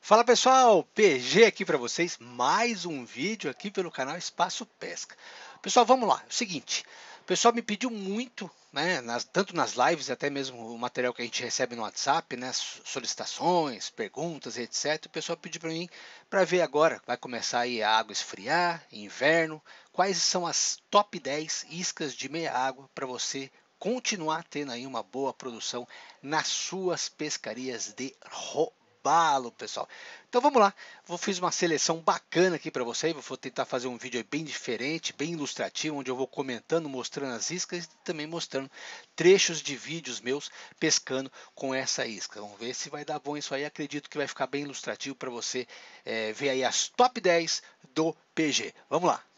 Fala pessoal, PG aqui para vocês, mais um vídeo aqui pelo canal Espaço Pesca. Pessoal, vamos lá, é o seguinte, o pessoal me pediu muito, né, tanto nas lives, até mesmo o material que a gente recebe no WhatsApp, né, solicitações, perguntas, etc. O pessoal pediu para mim para ver agora, vai começar aí a água esfriar, inverno, quais são as top 10 iscas de meia água para você continuar tendo aí uma boa produção nas suas pescarias de robalo, pessoal. Então vamos lá, fiz uma seleção bacana aqui para vocês, vou tentar fazer um vídeo bem diferente, bem ilustrativo, onde eu vou comentando, mostrando as iscas e também mostrando trechos de vídeos meus pescando com essa isca. Vamos ver se vai dar bom isso aí, acredito que vai ficar bem ilustrativo para você ver aí as top 10 do PG. Vamos lá.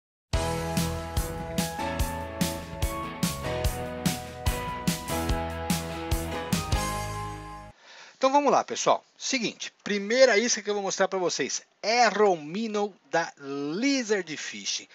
Então vamos lá, pessoal. Seguinte, primeira isca que eu vou mostrar para vocês, Arrow Minnow da Lizard Fishing.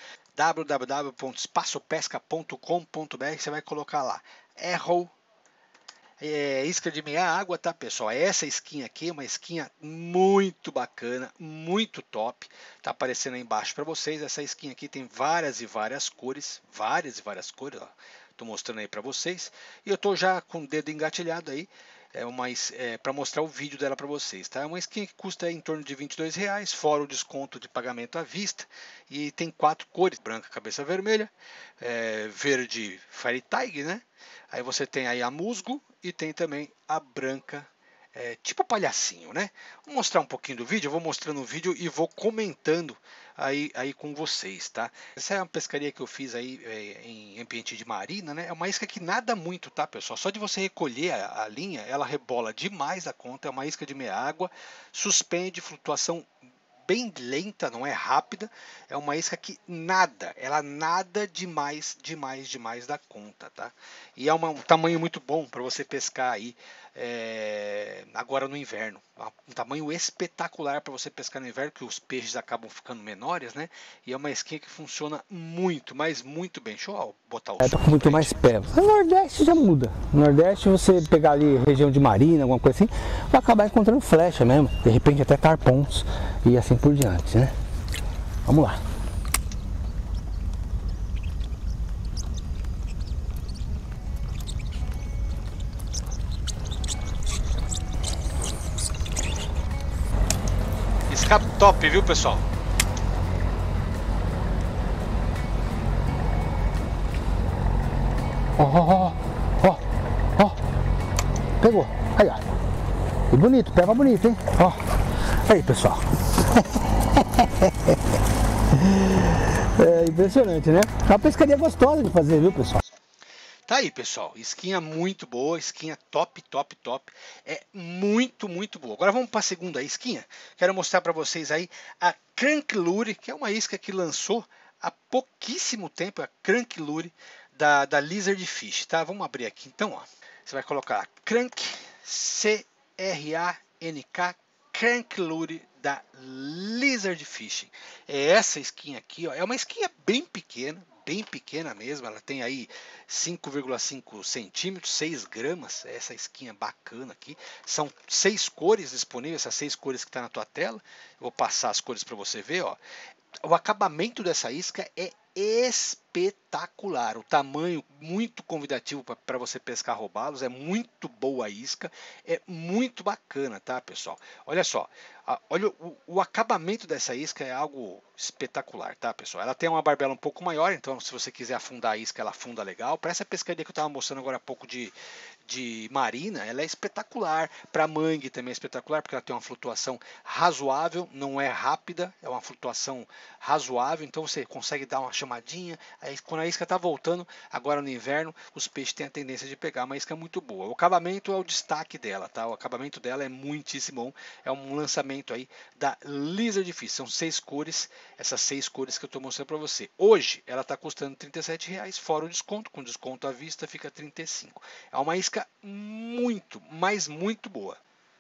www.espaçopesca.com.br, você vai colocar lá, Arrow, isca de meia água, tá, pessoal? Essa isquinha aqui é uma isquinha muito bacana, muito top. Tá aparecendo aí embaixo para vocês. Essa isquinha aqui tem várias e várias cores, ó. Tô mostrando aí para vocês. E eu tô já com o dedo engatilhado aí. Para mostrar o vídeo dela para vocês, tá? É uma skin que custa em torno de R$ 22, fora o desconto de pagamento à vista, e tem 4 cores: branca, cabeça vermelha, verde, fire tiger, né? Aí você tem aí a musgo e tem também a branca, tipo palhacinho, né? Vou mostrar um pouquinho do vídeo, eu vou mostrando o vídeo e vou comentando aí com vocês, tá? Essa é uma pescaria que eu fiz aí em ambiente de marina, né? É uma isca que nada muito, tá, pessoal? Só de você recolher a linha, ela rebola demais a conta. É uma isca de meia água, suspende, flutuação bem lenta, não é rápida. É uma isca que ela nada demais da conta, tá? E é um tamanho muito bom para você pescar aí agora no inverno. Um tamanho espetacular para você pescar no inverno, que os peixes acabam ficando menores, né? E é uma isquinha que funciona muito, mas muito bem. Deixa eu botar o som com muito mais pé. No Nordeste já muda. No Nordeste, você pegar ali região de marina, alguma coisa assim, vai acabar encontrando flecha mesmo, de repente até carpons e assim por diante, né? Vamos lá. Isca top, viu, pessoal? Ó. Pegou. Aí, ó. E bonito, pega bonito, hein? Ó. Aí, pessoal. É impressionante, né? É uma pescaria gostosa de fazer, viu, pessoal? Tá aí, pessoal, isquinha muito boa, isquinha top. É muito boa. Agora vamos para a segunda isquinha. Quero mostrar para vocês aí a Crank Lure, que é uma isca que lançou há pouquíssimo tempo, a Crank Lure da Lizard Fish, tá? Vamos abrir aqui então, ó. Você vai colocar Crank, C-R-A-N-K, Crank Lure da Lizard Fishing. É essa isquinha aqui, ó. É uma isquinha bem pequena mesmo. Ela tem aí 5,5 centímetros, 6 gramas. Essa isquinha bacana aqui. São 6 cores disponíveis, essas 6 cores que está na tua tela. Eu vou passar as cores para você ver, ó. O acabamento dessa isca é espetacular, o tamanho muito convidativo para você pescar robalos, é muito boa a isca, é muito bacana, tá, pessoal? Olha só, olha o acabamento dessa isca, é algo espetacular, tá, pessoal? Ela tem uma barbela um pouco maior, então se você quiser afundar a isca, ela afunda legal. Para essa pescaria que eu estava mostrando agora há pouco de marina, ela é espetacular. Para mangue também é espetacular, porque ela tem uma flutuação razoável, não é rápida, é uma flutuação razoável, então você consegue dar uma chamadinha. Aí quando a isca está voltando, agora no inverno, os peixes têm a tendência de pegar uma isca muito boa. O acabamento é o destaque dela, tá? O acabamento dela é muitíssimo bom, é um lançamento aí da Lizard Fish. São 6 cores, essas 6 cores que eu estou mostrando para você. Hoje ela está custando R$ 37, fora o desconto, com desconto à vista fica 35. É uma isca muito boa.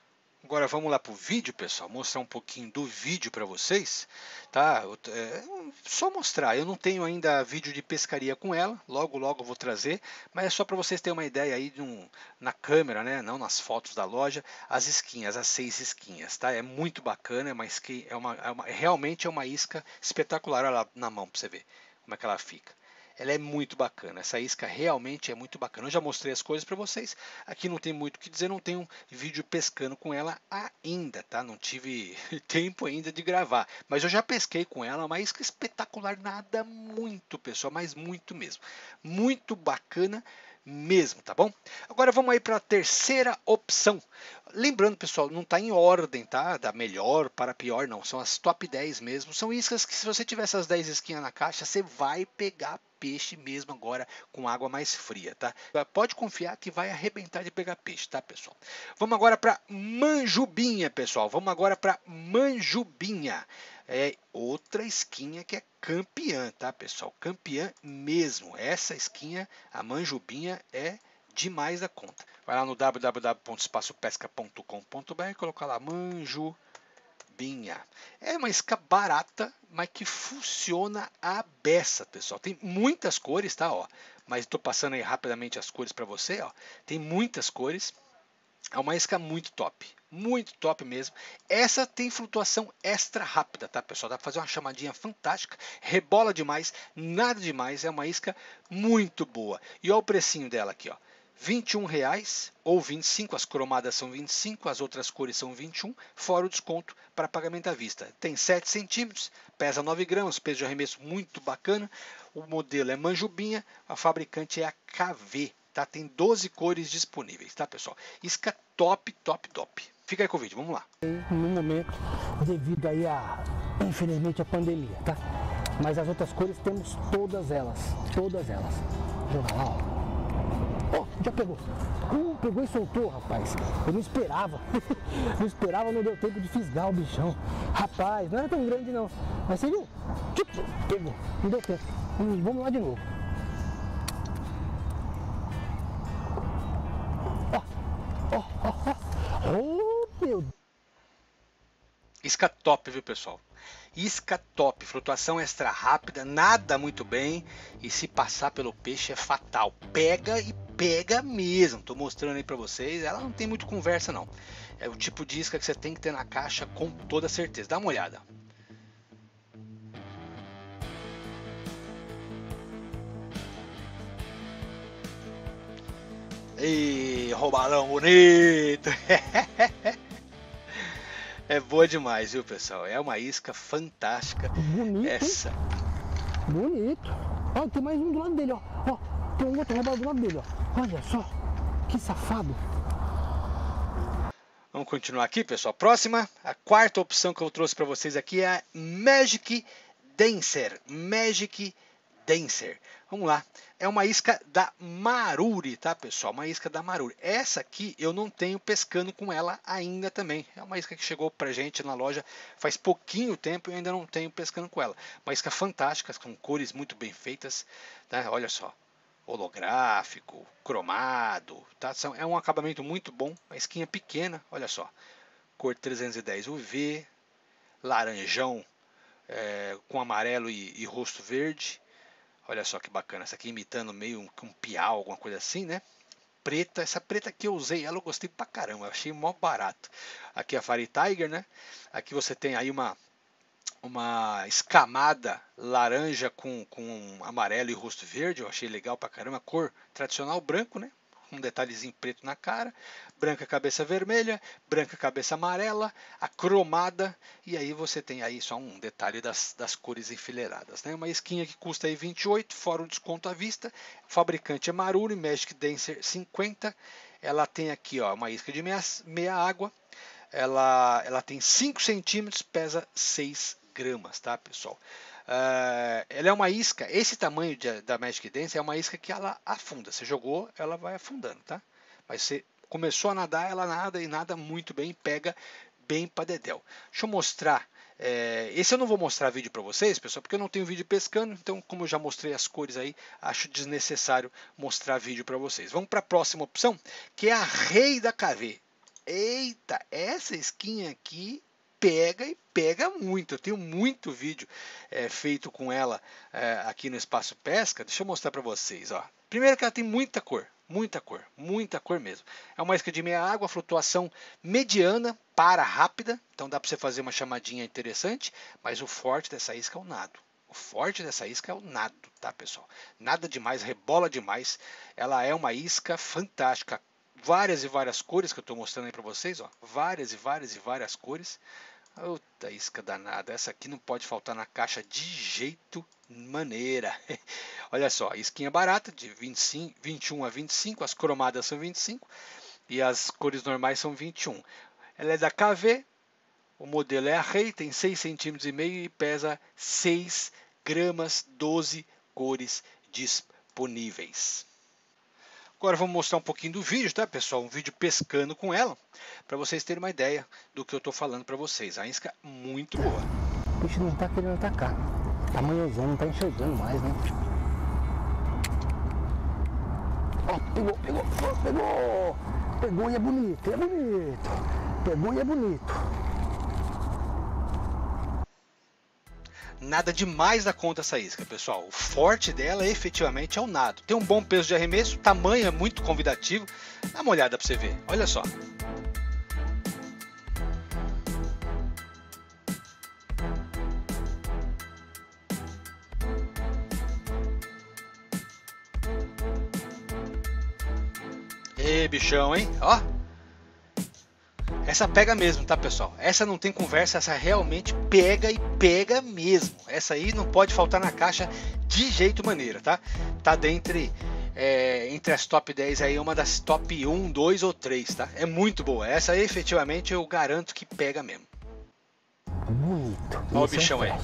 Agora vamos lá para o vídeo, pessoal, mostrar um pouquinho do vídeo para vocês, tá? Só mostrar, eu não tenho ainda vídeo de pescaria com ela, logo eu vou trazer, mas é só para vocês terem uma ideia aí na câmera, né? Não nas fotos da loja, as isquinhas, as 6 isquinhas, tá? É muito bacana, mas que realmente é uma isca espetacular, olha lá na mão para você ver como é que ela fica. Ela é muito bacana, essa isca realmente é muito bacana. Eu já mostrei as coisas para vocês, aqui não tem muito o que dizer, não tenho vídeo pescando com ela ainda, tá? Não tive tempo ainda de gravar, mas eu já pesquei com ela, uma isca espetacular, nada muito, pessoal, mas muito mesmo. Muito bacana mesmo, tá bom? Agora vamos aí para a terceira opção. Lembrando, pessoal, não está em ordem, tá? Da melhor para a pior, não. São as top 10 mesmo. São iscas que, se você tiver essas 10 isquinhas na caixa, você vai pegar peixe mesmo agora com água mais fria, tá? Pode confiar que vai arrebentar de pegar peixe, tá, pessoal? Vamos agora para manjubinha, pessoal. Vamos agora para manjubinha. É outra isquinha que é campeã, tá, pessoal? Campeã mesmo. Essa isquinha, a manjubinha, é demais da conta. Vai lá no www.espaçopesca.com.br e coloca lá manjubinha. É uma isca barata, mas que funciona a beça, pessoal. Tem muitas cores, tá? Ó, mas estou passando aí rapidamente as cores para você. Ó. Tem muitas cores. É uma isca muito top mesmo. Essa tem flutuação extra rápida, tá, pessoal? Dá para fazer uma chamadinha fantástica, rebola demais, nada demais. É uma isca muito boa. E olha o precinho dela aqui, ó. R$21 ou 25, as cromadas são 25, as outras cores são 21, fora o desconto para pagamento à vista. Tem 7 centímetros, pesa 9 gramas, peso de arremesso muito bacana. O modelo é manjubinha, a fabricante é a KV. Tá? Tem 12 cores disponíveis, tá, pessoal? Isca top. Fica aí com o vídeo, vamos lá. No momento, devido aí infelizmente, a pandemia, tá? Mas as outras cores temos todas elas. Joga lá, ó. Oh, já pegou. Pegou e soltou, rapaz. Eu não esperava. Não deu tempo de fisgar o bichão. Rapaz, não era tão grande não. Mas você viu? Pegou. Não deu tempo. Vamos lá de novo. Oh, meu Deus. Isca top, viu, pessoal? Isca top, flutuação extra rápida, nada muito bem, e se passar pelo peixe é fatal. Pega e pega mesmo. Tô mostrando aí para vocês, ela não tem muito conversa não. É o tipo de isca que você tem que ter na caixa com toda certeza. Dá uma olhada. Ih, roubalão bonito! É boa demais, viu, pessoal? É uma isca fantástica. Bonito. Essa. Hein? Bonito. Ó, tem mais um do lado dele, ó. Ó, tem um outro robalo do lado dele, ó. Olha só. Que safado. Vamos continuar aqui, pessoal. Próxima, a quarta opção que eu trouxe para vocês aqui é a Magic Dancer. Magic Dancer. Vamos lá. É uma isca da Maruri, tá, pessoal? Uma isca da Maruri. Essa aqui eu não tenho pescando com ela ainda também. É uma isca que chegou pra gente na loja faz pouquinho tempo e eu ainda não tenho pescando com ela. Uma isca fantástica, com cores muito bem feitas, tá? Olha só. Holográfico, cromado, tá? É um acabamento muito bom. Uma isquinha pequena, olha só. Cor 310 UV, laranjão com amarelo e rosto verde. Olha só que bacana, essa aqui imitando meio um piau, alguma coisa assim, né? Preta, essa preta que eu usei, ela eu gostei pra caramba, eu achei mó barato. Aqui a Fire Tiger, né? Aqui você tem aí uma escamada laranja com amarelo e rosto verde, eu achei legal pra caramba. Cor tradicional branco, né? Um detalhezinho preto na cara, branca cabeça vermelha, branca cabeça amarela, a cromada, e aí você tem aí só um detalhe das cores enfileiradas, né? Uma isquinha que custa aí 28, fora o desconto à vista, o fabricante é Maruri, Magic Dancer 50, ela tem aqui ó, uma isca de meia água, ela tem 5 centímetros, pesa 6 gramas, tá, pessoal? Ela é uma isca, esse tamanho da Magic Dance é uma isca que ela afunda. Você jogou, ela vai afundando, tá? Mas você começou a nadar, ela nada e nada muito bem, pega bem para dedéu. Deixa eu mostrar. Esse eu não vou mostrar vídeo para vocês, pessoal, porque eu não tenho vídeo pescando. Então, como eu já mostrei as cores aí, acho desnecessário mostrar vídeo para vocês. Vamos para a próxima opção, que é a Rei da KV. Eita, essa skin aqui pega e pega muito. Eu tenho muito vídeo feito com ela aqui no Espaço Pesca. Deixa eu mostrar para vocês. Ó. Primeiro que ela tem muita cor, muita cor mesmo. É uma isca de meia água, flutuação mediana para rápida. Então dá para você fazer uma chamadinha interessante, mas o forte dessa isca é o nado. O forte dessa isca é o nado, tá, pessoal? Nada demais, rebola demais. Ela é uma isca fantástica. Várias e várias cores que eu estou mostrando aí para vocês, ó. Várias e várias cores. Outra isca danada. Essa aqui não pode faltar na caixa de jeito maneira. Olha só, isquinha barata de 25, 21 a 25. As cromadas são 25 e as cores normais são 21. Ela é da KV. O modelo é a Rei, tem 6,5 cm e pesa 6 gramas, 12 cores disponíveis. Agora vamos mostrar um pouquinho do vídeo, tá, pessoal? Um vídeo pescando com ela, para vocês terem uma ideia do que eu estou falando para vocês. A isca é muito boa. O bicho não está querendo atacar. Tamanhozão, não está enxergando mais, né? Ó, pegou. Pegou e é bonito. Pegou e é bonito. Nada demais da conta essa isca, pessoal. O forte dela efetivamente é o nado. Tem um bom peso de arremesso, o tamanho é muito convidativo. Dá uma olhada para você ver. Olha só. Ê, bichão, hein? Ó. Essa pega mesmo, tá, pessoal? Essa não tem conversa, essa realmente pega e pega mesmo. Essa aí não pode faltar na caixa de jeito maneira, tá? Tá entre as top 10 aí, uma das top 1, 2 ou 3, tá? É muito boa. Essa aí, efetivamente, eu garanto que pega mesmo. Bonito. Olha o bichão aí.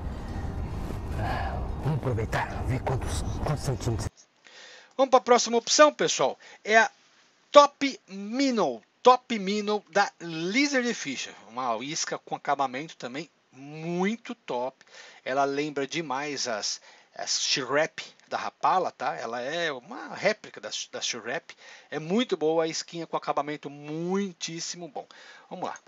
Vamos aproveitar, ver quantos centímetros. Vamos para a próxima opção, pessoal. É a Top Minnow. Top Minnow da Lizard Fish, uma isca com acabamento também muito top. Ela lembra demais as Shirap da Rapala, tá? Ela é uma réplica da Shirap. É muito boa a isquinha com acabamento muitíssimo bom. Vamos lá,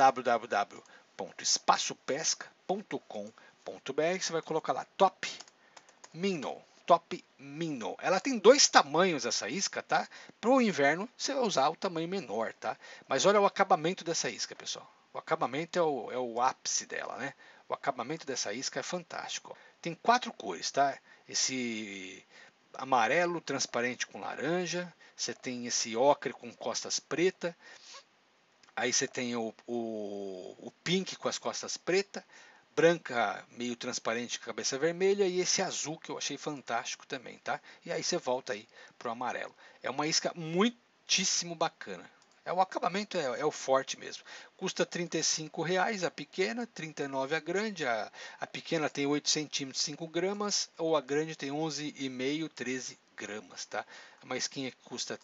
www.espacopesca.com.br. Você vai colocar lá Top Minnow. Top Minnow. Ela tem dois tamanhos essa isca, tá? Para o inverno você vai usar o tamanho menor, tá? Mas olha o acabamento dessa isca, pessoal. O acabamento é o ápice dela, né? O acabamento dessa isca é fantástico. Tem 4 cores, tá? Esse amarelo transparente com laranja. Você tem esse ocre com costas preta. Aí você tem o pink com as costas preta. Branca meio transparente com a cabeça vermelha e esse azul que eu achei fantástico também, tá? E aí você volta aí pro amarelo. É uma isca muitíssimo bacana. O acabamento é o forte mesmo. Custa R$35 a pequena, R$39 a grande. A pequena tem 8 centímetros, 5 gramas, ou a grande tem 11,5, 13 gramas, tá? Uma isquinha que custa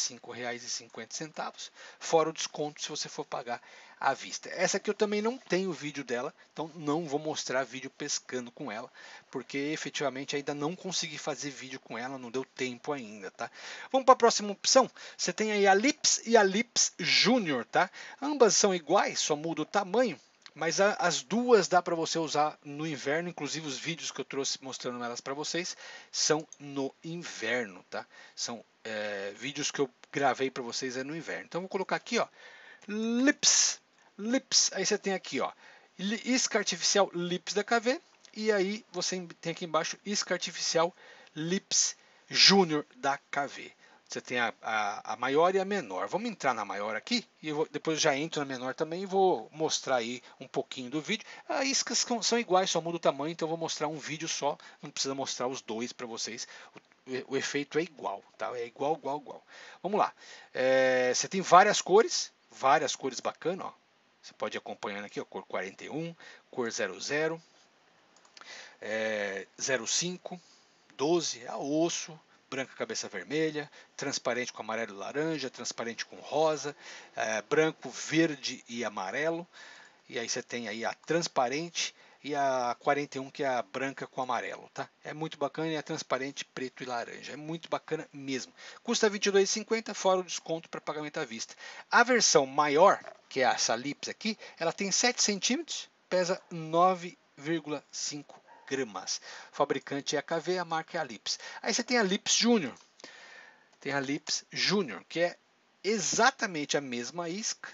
R$35,50, fora o desconto se você for pagar à vista. Essa aqui eu também não tenho vídeo dela, então não vou mostrar vídeo pescando com ela, porque efetivamente ainda não consegui fazer vídeo com ela, não deu tempo ainda, tá? Vamos para a próxima opção. Você tem aí a Lips e a Lips Junior, tá? Ambas são iguais, só muda o tamanho. Mas as duas dá para você usar no inverno, inclusive os vídeos que eu trouxe mostrando elas para vocês são no inverno, tá? São vídeos que eu gravei para vocês no inverno. Então vou colocar aqui, ó, Lips, aí você tem aqui, ó, isca artificial Lips da KV, e aí você tem aqui embaixo isca artificial Lips Junior da KV. Você tem a maior e a menor. Vamos entrar na maior aqui e depois já entro na menor também e vou mostrar aí um pouquinho do vídeo. As iscas são iguais, só muda o tamanho, então eu vou mostrar um vídeo só. Não precisa mostrar os dois para vocês. O efeito é igual, tá? É igual. Vamos lá. Você tem várias cores bacanas, ó. Você pode ir acompanhando aqui, ó, cor 41, cor 00, 05, 12, a osso, branca cabeça vermelha, transparente com amarelo e laranja, transparente com rosa, branco, verde e amarelo. E aí você tem aí a transparente e a 41, que é a branca com amarelo, tá? É muito bacana e é transparente, preto e laranja. É muito bacana mesmo. Custa R$ 22,50 fora o desconto para pagamento à vista. A versão maior, que é essa Lips aqui, ela tem 7 centímetros, pesa 9,5 gramas. O fabricante é a KV, a marca é a Lips. Aí você tem a Lips Junior. Tem a Lips Junior, que é exatamente a mesma isca,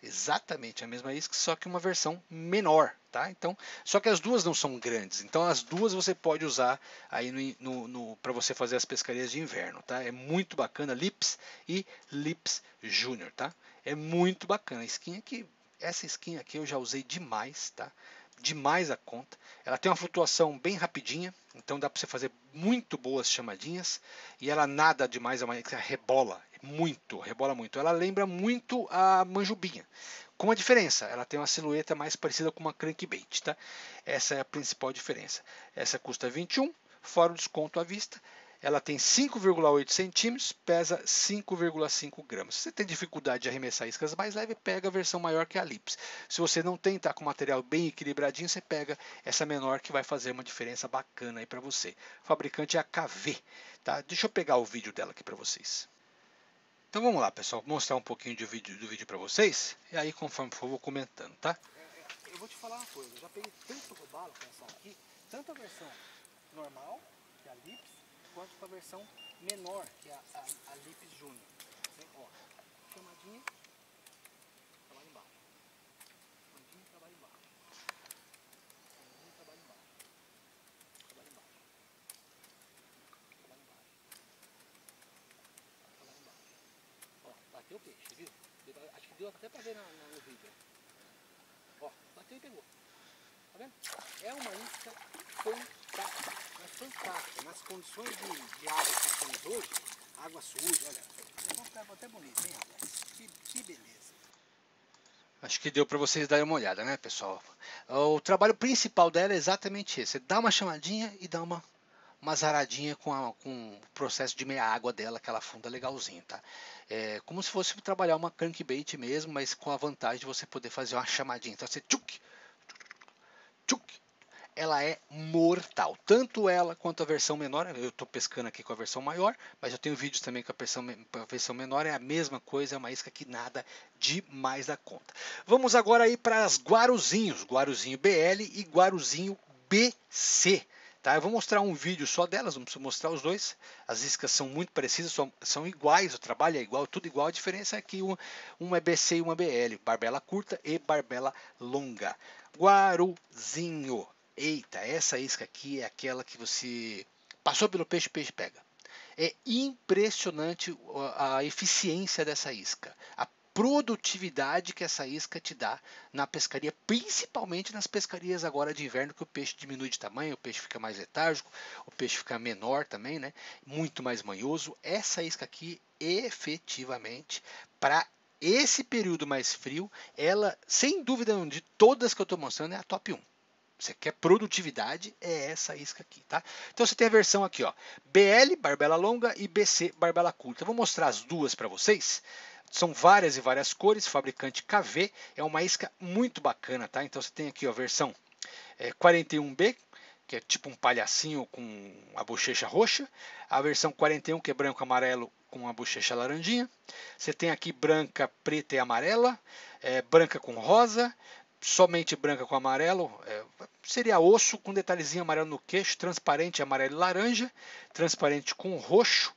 só que uma versão menor, tá? Então, só que as duas não são grandes, então as duas você pode usar aí para você fazer as pescarias de inverno, tá? É muito bacana, Lips e Lips Junior, tá? É muito bacana. Essa skin aqui eu já usei demais, tá? Demais a conta. Ela tem uma flutuação bem rapidinha, então dá para você fazer muito boas chamadinhas, e ela nada demais, é uma que rebola muito. Ela lembra muito a manjubinha, com uma diferença, ela tem uma silhueta mais parecida com uma crankbait, tá? Essa é a principal diferença. Essa custa 21, fora o desconto à vista. Ela tem 5,8 centímetros, pesa 5,5 gramas. Se você tem dificuldade de arremessar iscas mais leves, pega a versão maior, que é a Lips. Se você não tem, tá com o material bem equilibradinho, você pega essa menor, que vai fazer uma diferença bacana aí para você. O fabricante é a KV, tá? Deixa eu pegar o vídeo dela aqui para vocês. Então vamos lá, pessoal, vou mostrar um pouquinho do vídeo para vocês, e aí conforme for eu vou comentando, tá? Eu vou te falar uma coisa, eu já peguei tanto robalo com essa aqui, tanto a versão normal, que é a Lips, quanto a versão menor, que é a Lips Junior. Ó, chamadinha, trabalho embaixo. Chamadinha, trabalho embaixo. Chamadinha, trabalho embaixo. Trabalho embaixo. Trabalho embaixo. Trabalho embaixo. Ó, bateu o peixe, viu? Acho que deu até pra ver no vídeo. Ó, bateu e pegou. Tá vendo? É uma isca fantástica, mas fantástica. Nas condições de água que nós temos hoje, água suja, olha. Ficou até bonito, hein, rapaz? Que beleza. Acho que deu para vocês darem uma olhada, né, pessoal? O trabalho principal dela é exatamente esse. Você dá uma chamadinha e dá uma zaradinha com o processo de meia água dela, que ela afunda legalzinho, tá? É como se fosse trabalhar uma crankbait mesmo, mas com a vantagem de você poder fazer uma chamadinha. Então você tchuc, tchuc. Ela é mortal, tanto ela quanto a versão menor. Eu estou pescando aqui com a versão maior, mas eu tenho vídeos também com a versão menor. É a mesma coisa, é uma isca que nada demais da conta. Vamos agora aí para as guaruzinhos, guaruzinho BL e guaruzinho BC. Tá, eu vou mostrar um vídeo só delas, não preciso mostrar os dois. As iscas são muito parecidas, são iguais, o trabalho é igual, tudo igual. A diferença é que uma é BC e uma BL, barbela curta e barbela longa. Guaruzinho. Eita, essa isca aqui é aquela que você passou pelo peixe, o peixe pega. É impressionante a eficiência dessa isca, a produtividade que essa isca te dá na pescaria, principalmente nas pescarias agora de inverno, que o peixe diminui de tamanho, o peixe fica mais letárgico, o peixe fica menor também, né? Muito mais manhoso. Essa isca aqui, efetivamente, para esse período mais frio, ela, sem dúvida, de todas que eu estou mostrando, é a top 1. Você quer produtividade, é essa isca aqui, tá? Então você tem a versão aqui, ó, BL, barbela longa, e BC, barbela curta. Eu vou mostrar as duas para vocês. São várias e várias cores, fabricante KV, é uma isca muito bacana, tá? Então você tem aqui ó, a versão 41B, que é tipo um palhacinho com a bochecha roxa. A versão 41, que é branco amarelo com a bochecha laranjinha. Você tem aqui branca, preta e amarela, branca com rosa, somente branca com amarelo, seria osso com detalhezinho amarelo no queixo, transparente amarelo e laranja, transparente com roxo,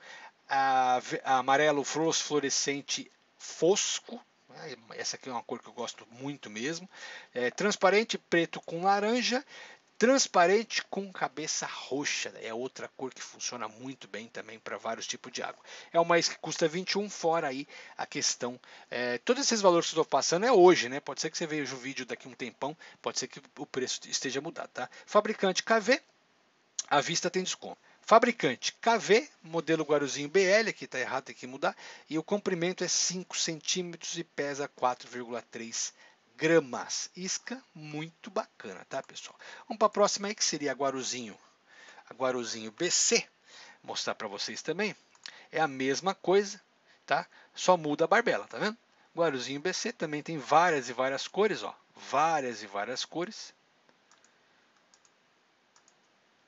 amarelo fluorescente fosco, essa aqui é uma cor que eu gosto muito mesmo, transparente preto com laranja, transparente com cabeça roxa, é outra cor que funciona muito bem também para vários tipos de água. É uma isca que custa 21, fora aí a questão, todos esses valores que eu estou passando é hoje, né? Pode ser que você veja o vídeo daqui a um tempão, pode ser que o preço esteja mudado, tá? Fabricante KV, à vista tem desconto. Fabricante KV, modelo Guaruzinho BL, aqui está errado, tem que mudar, e o comprimento é 5 centímetros e pesa 4,3 gramas. Isca muito bacana, tá, pessoal? Vamos para a próxima aí, que seria a Guaruzinho BC. Vou mostrar para vocês também. É a mesma coisa, tá? Só muda a barbela, tá vendo? Guaruzinho BC também tem várias e várias cores, ó. Várias e várias cores.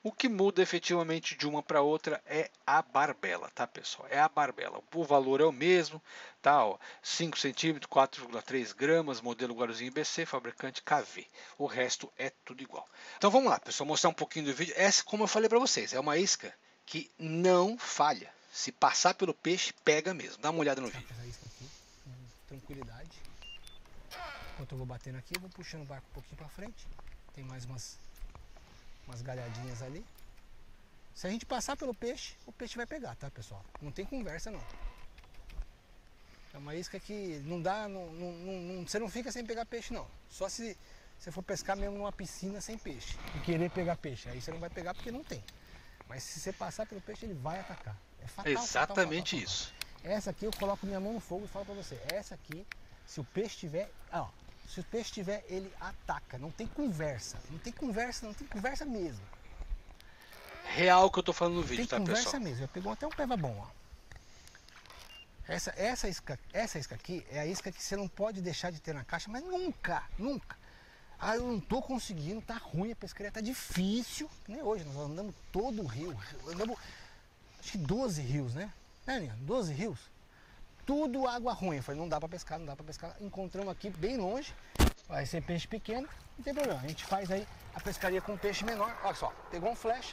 O que muda efetivamente de uma para outra é a barbela, tá, pessoal? É a barbela. O valor é o mesmo, tá? Ó, 5 centímetros, 4,3 gramas, modelo Guaruzinho BC, fabricante KV. O resto é tudo igual. Então vamos lá, pessoal, mostrar um pouquinho do vídeo. Essa, como eu falei para vocês, é uma isca que não falha. Se passar pelo peixe, pega mesmo. Dá uma olhada no vídeo. Essa isca aqui, com tranquilidade. Enquanto eu vou batendo aqui, eu vou puxando o barco um pouquinho para frente. Tem mais umas galhadinhas ali. Se a gente passar pelo peixe, o peixe vai pegar, tá, pessoal? Não tem conversa, não. É uma isca que não dá, você não fica sem pegar peixe, não. Só se você for pescar mesmo numa piscina sem peixe e querer pegar peixe. Aí você não vai pegar porque não tem. Mas se você passar pelo peixe, ele vai atacar. É fatal. Exatamente fatal. isso. Essa aqui eu coloco minha mão no fogo e falo pra você. Essa aqui, se o peixe tiver, ó, se o peixe tiver, ele ataca. Não tem conversa. Não tem conversa mesmo. Real que eu tô falando no vídeo, Tem tá, conversa pessoal? mesmo. Eu pegou até um peva bom, ó. Essa isca aqui é a isca que você não pode deixar de ter na caixa, mas nunca. Ah, eu não tô conseguindo, tá ruim a pescaria, tá difícil. Nem hoje, nós andamos todo o rio. Andamos, acho que 12 rios, né? 12 rios. Tudo água ruim. Eu falei, não dá pra pescar. Encontramos aqui bem longe. Vai ser peixe pequeno, não tem problema. A gente faz aí a pescaria com peixe menor. Olha só, pegou um flecha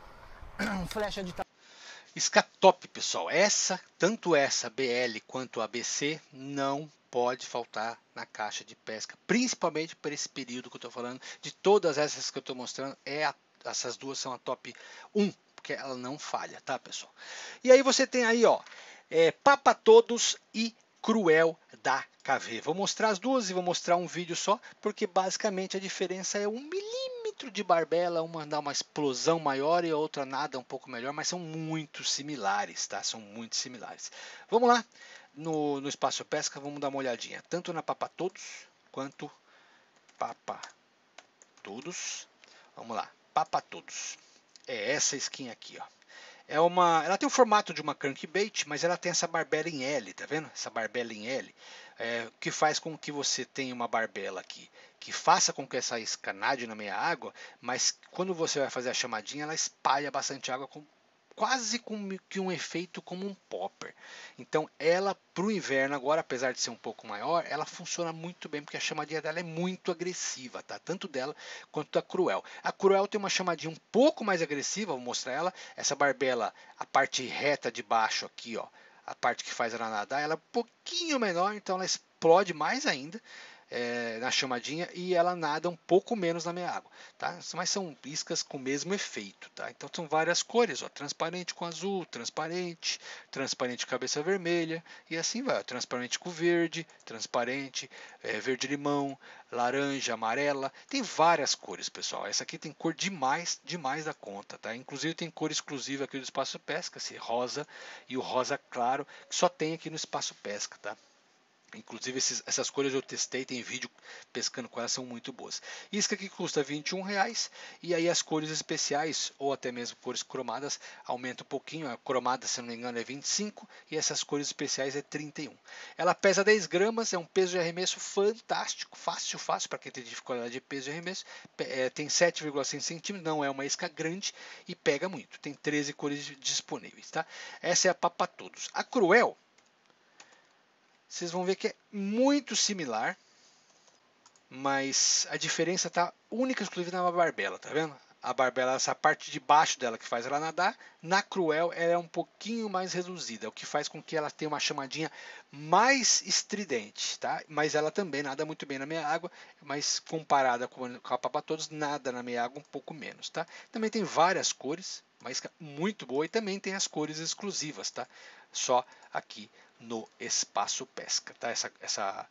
de Isca top, pessoal. Tanto essa BL quanto a BC, não pode faltar na caixa de pesca, principalmente por esse período que eu estou falando. De todas essas que eu estou mostrando, essas duas são a top 1, porque ela não falha, tá, pessoal? E aí você tem aí, ó, Papa Todos e Cruel da KV. Vou mostrar as duas e vou mostrar um vídeo só, porque basicamente a diferença é 1 milímetro de barbela, uma dá uma explosão maior e a outra nada um pouco melhor, mas são muito similares, tá? São muito similares. Vamos lá no Espaço Pesca, vamos dar uma olhadinha, tanto na Papa Todos quanto Papa Todos. Vamos lá, Papa Todos. É essa skin aqui, ó. Ela tem o formato de uma crankbait, mas ela tem essa barbela em L, tá vendo? Essa barbela em L, que faz com que você tenha uma barbela aqui, que faça com que essa isca nade na meia água, mas quando você vai fazer a chamadinha, ela espalha bastante água, quase como que um efeito como um popper. Então ela para o inverno agora, apesar de ser um pouco maior, ela funciona muito bem porque a chamadinha dela é muito agressiva, tá? Tanto dela quanto da Cruel. A Cruel tem uma chamadinha um pouco mais agressiva, vou mostrar ela. Essa barbela, a parte reta de baixo aqui, ó, a parte que faz ela nadar, ela é um pouquinho menor, então ela explode mais ainda. Na chamadinha e ela nada um pouco menos na minha água, tá? Mas são iscas com o mesmo efeito, tá? Então são várias cores, ó, transparente com azul, transparente cabeça vermelha e assim vai, ó, transparente com verde, transparente, verde limão, laranja, amarela, tem várias cores, pessoal. Essa aqui tem cor demais da conta, tá? Inclusive tem cor exclusiva aqui do Espaço Pesca, esse rosa e o rosa claro que só tem aqui no Espaço Pesca, tá? Inclusive essas cores eu testei, tem vídeo pescando com elas, são muito boas. Isca que custa R$21 e aí as cores especiais ou até mesmo cores cromadas aumenta um pouquinho. A cromada, se não me engano, é 25 e essas cores especiais é 31. Ela pesa 10 gramas, é um peso de arremesso fantástico, fácil para quem tem dificuldade de peso de arremesso. Tem 7,5 centímetros, não é uma isca grande e pega muito. Tem 13 cores disponíveis, tá? Essa é a Papa Todos. A Cruel, vocês vão ver que é muito similar, mas a diferença está única e exclusiva na barbela, tá vendo? A barbela, essa parte de baixo dela que faz ela nadar, na Cruel ela é um pouquinho mais reduzida, o que faz com que ela tenha uma chamadinha mais estridente, tá? Mas ela também nada muito bem na meia água, mas comparada com a Papa Todos, nada na meia água um pouco menos, tá? Também tem várias cores, uma isca muito boa e também tem as cores exclusivas, tá? Só aqui no Espaço Pesca, tá? Essa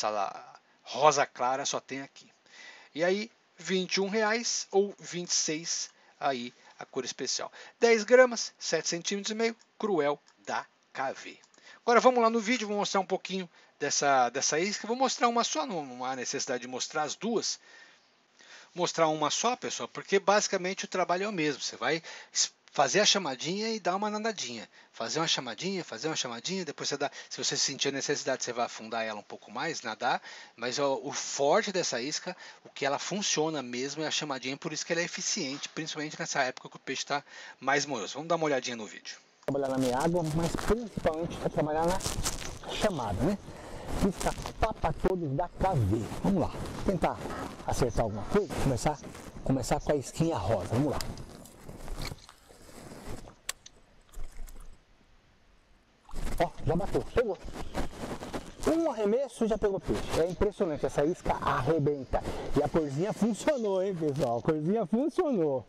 rosa clara só tem aqui. E aí, R$21 ou 26 aí a cor especial. 10 gramas, 7,5 centímetros, Cruel da KV. Agora vamos lá no vídeo, vou mostrar um pouquinho dessa isca. Vou mostrar uma só, não há necessidade de mostrar as duas. Mostrar uma só, pessoal, porque basicamente o trabalho é o mesmo. Você vai fazer a chamadinha e dar uma nadadinha. Fazer uma chamadinha, depois você dá, se você sentir a necessidade, você vai afundar ela um pouco mais, nadar, mas o forte dessa isca, o que ela funciona mesmo é a chamadinha, por isso que ela é eficiente, principalmente nessa época que o peixe está mais moroso. Vamos dar uma olhadinha no vídeo. Trabalhar na minha água, mas principalmente para trabalhar na chamada, né? Isca Papa Todos da KV. Vamos lá, tentar acertar alguma coisa, começar com a isquinha rosa, vamos lá. Ó, já bateu, pegou. Um arremesso já pegou peixe. É impressionante, essa isca arrebenta. E a corzinha funcionou, hein, pessoal? A corzinha funcionou.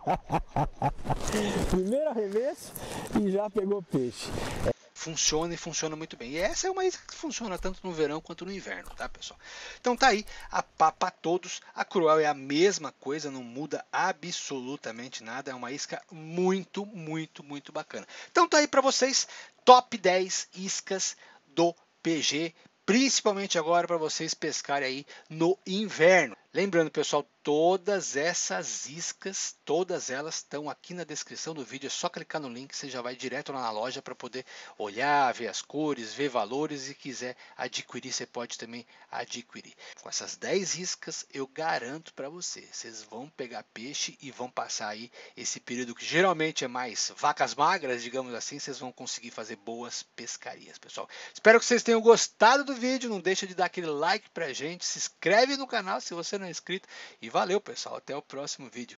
Primeiro arremesso e já pegou peixe. Funciona e funciona muito bem. E essa é uma isca que funciona tanto no verão quanto no inverno, tá, pessoal? Então tá aí, a Papa Todos. A Cruel é a mesma coisa, não muda absolutamente nada. É uma isca muito, muito, muito bacana. Então tá aí para vocês, top 10 iscas do PG, principalmente agora para vocês pescarem aí no inverno. Lembrando, pessoal, todas essas iscas, todas elas estão aqui na descrição do vídeo. É só clicar no link, você já vai direto lá na loja para poder olhar, ver as cores, ver valores e quiser adquirir, você pode também adquirir. Com essas 10 iscas, eu garanto para vocês vão pegar peixe e vão passar aí esse período que geralmente é mais vacas magras, digamos assim, vocês vão conseguir fazer boas pescarias, pessoal. Espero que vocês tenham gostado do vídeo, não deixa de dar aquele like pra gente, se inscreve no canal se você não é inscrito e valeu, pessoal, até o próximo vídeo.